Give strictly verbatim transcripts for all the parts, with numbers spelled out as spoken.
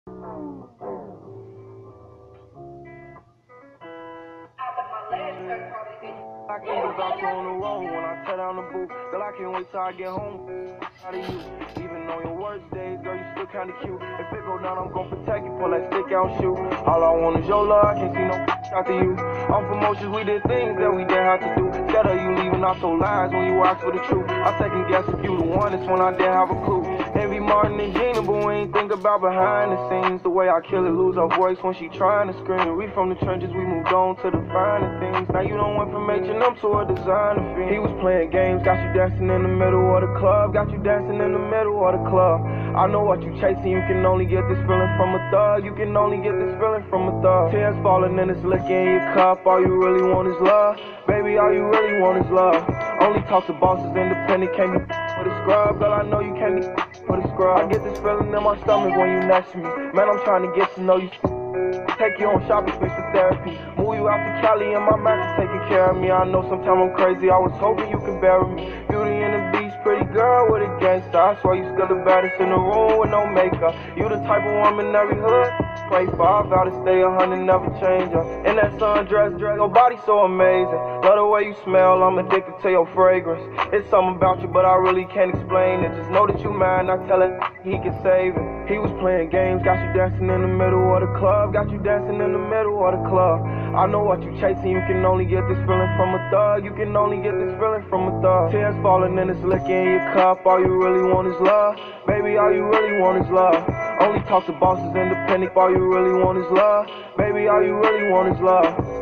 I can't get back on the road when I tear down the booth. Girl, I can't wait till I get home. Out of you, even on your worst days, girl, you still kinda cute. If it go down, I'm gon' protect you, pull that stick out, shoot. All I want is your love, I can't see no after you. On promotions, we did things that we didn't have to do. Instead of you leaving out your lies when you ask for the truth. I second guess if you the one, it's when I didn't have a clue. Envy Martin and Gina, but we ain't think about behind the scenes. The way I kill it, lose her voice when she trying to scream. We from the trenches, we moved on to the finer things. Now you don't went from H and M to a designer fiend. He was playing games, got you dancing in the middle of the club. Got you dancing in the middle of the club. I know what you chasing, you can only get this feeling from a thug. You can only get this feeling from a thug. Tears falling and it's liquor in your cup. All you really want is love. Baby, all you really want is love. Only talk to bosses, independent, can't be for the scrub. Girl, I know you can't be for the scrub. I get this feeling in my stomach when you next to me. Man, I'm trying to get to know you. Take you on shopping sprees for therapy. Move you out to Cali and my mattress taking care of me. I know sometimes I'm crazy, I was hoping you could bury me. Beauty and the Beast, pretty girl with a gangster. I swear you still the baddest in the room with no makeup. You the type of woman every hood pray for. I vow to stay a hundred, never change her. In that sundress dress, your body so amazing. Love the way you smell, I'm addicted to your fragrance. It's something about you, but I really can't explain it. Just know that you mine, I tell it he can save it. He was playing games, got you dancing in the middle of the club. Got you dancing in the middle of the club. I know what you chasing, you can only get this feeling from a thug. You can only get this feeling from a thug. Tears falling and it's liquor in your cup. All you really want is love. Baby, all you really want is love. Only talk to bosses, independent. All you really want is love. Baby, all you really want is love.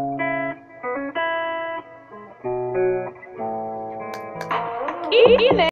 Ini